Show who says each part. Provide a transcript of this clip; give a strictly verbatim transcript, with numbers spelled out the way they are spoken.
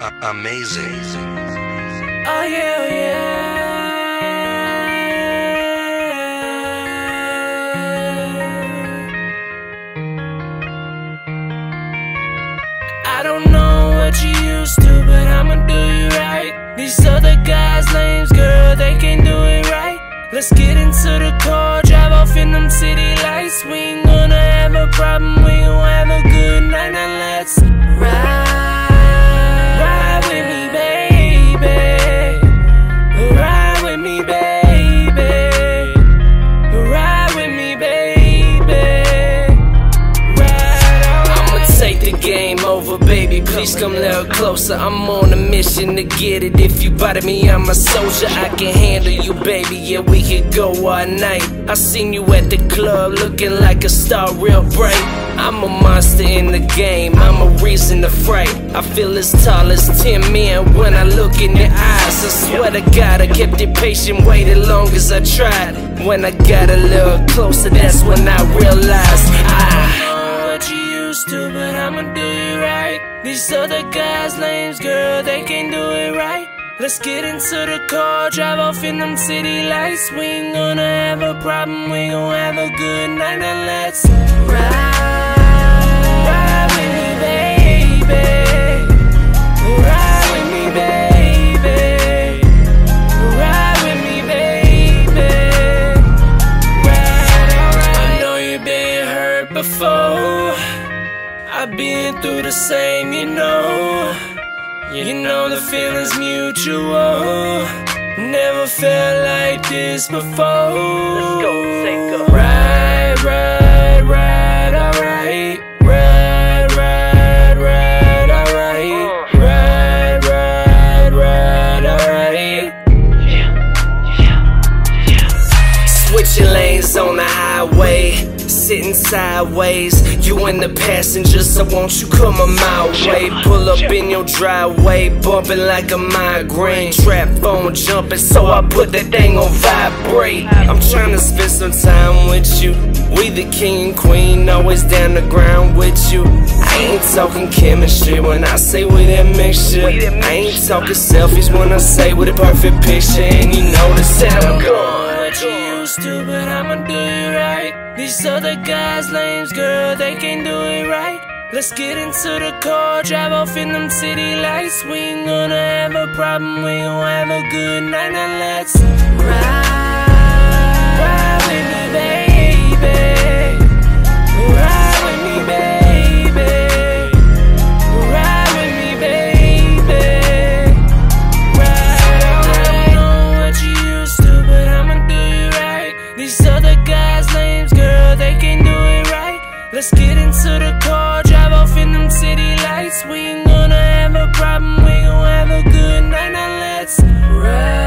Speaker 1: Amazing.
Speaker 2: Oh yeah, yeah. I don't know what you used to, but I'ma do you right. These other guys' names, girl, they can't do it right. Let's get into the car, drive off in them city lights. We ain't gonna have a problem, we gon' have a good night. Now let's ride. Ride with me, baby. Ride with me, baby. Ride with me, baby. Ride, alright. I'ma take the game over, baby. Please come a little closer. I'm on a mission to get it. If you bother me, I'm a soldier. I can handle you, baby. Yeah, we can go all night. I seen you at the club looking like a star, real bright. I'm a monster in the game, I'm a reason to fright. I feel as tall as ten men when I look in your eyes. I swear to God, I kept it patient, waited long as I tried. When I got a little closer, that's when I realized I don't know what you used to, but I'ma do you right. These other guys' names, girl, they can't do it right. Let's get into the car, drive off in them city lights. We ain't gonna have a problem, we gon' have a good night. Now let's ride. Ride with me, baby. Ride with me, baby. Ride with me, baby. Ride, alright. I know you've been hurt before. I've been through the same, you know. You know the feeling's mutual. Never felt like this before. Let's go, take a
Speaker 1: ride, ride, ride, alright. Ride, ride, ride, alright. Ride, ride, ride, alright.
Speaker 2: Yeah, yeah, yeah.
Speaker 1: Switching lanes on the highway, sitting sideways. You in the passenger, so won't you come on my way? Pull up in your driveway, bumping like a migraine. Trap phone jumping, so I put that thing on vibrate. I'm trying to spend some time with you. We the king and queen, always down the ground with you. I ain't talking chemistry when I say we that mixture. I ain't talking selfies when I say we the perfect picture. And you know the sound gone.
Speaker 2: What you used to, but I'ma do you right. These other guys' names, girl, they can't do it right. Let's get into the car, drive off in them city lights. We ain't gonna have a problem, we gon' have a good night. Now let's ride. Ride with me, baby. Ride with me, baby. Ride with me, baby. Ride, alright. I don't know what you used to, but I'ma do you right. These other guys' names, girl, they can't do it right. Let's get into the car, drive off in them city lights. We ain't gonna have a problem, we gon' have a good night. Now let's ride.